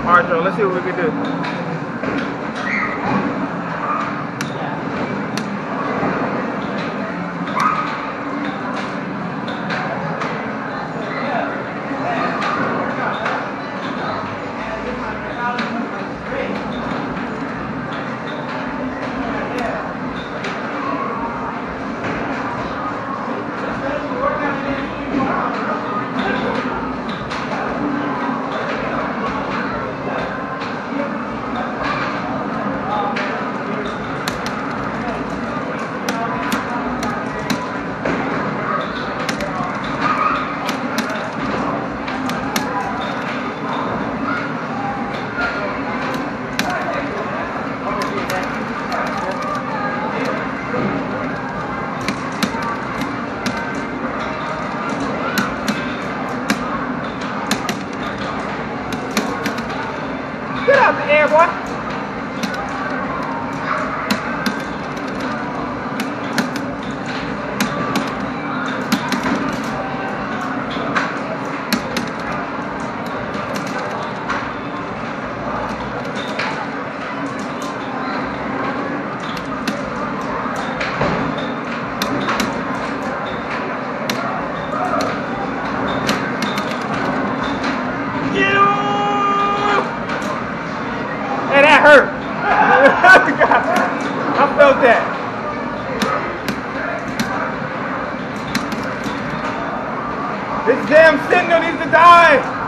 Alright, so let's see what we can do. Get out the air, boy. Hey, that hurt. I felt that. This damn Sentinel needs to die.